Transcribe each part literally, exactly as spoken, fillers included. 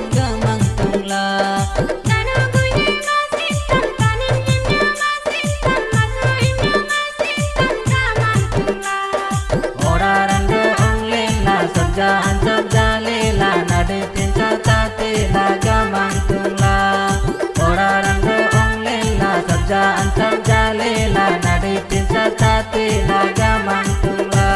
gamang tungla. Kerjaan terjalela nade tinta tatela gamang tungla. Orang doong lela kerjaan terjalela nade tinta tatela gamang tungla.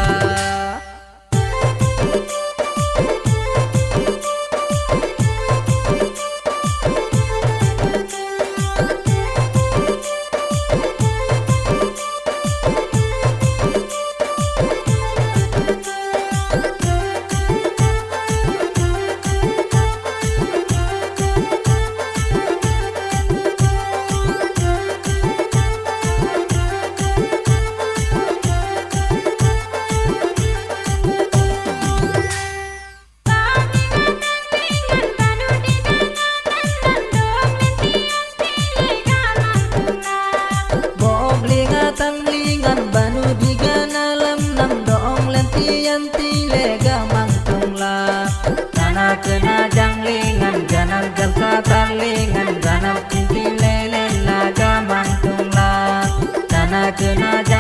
Tanglingan banu diga nalam nam doong lentian tile gamang tungla. Tanah kena janglingan ganal jalka tarlingan ganal kinti lele la gamang tungla. Tanah kena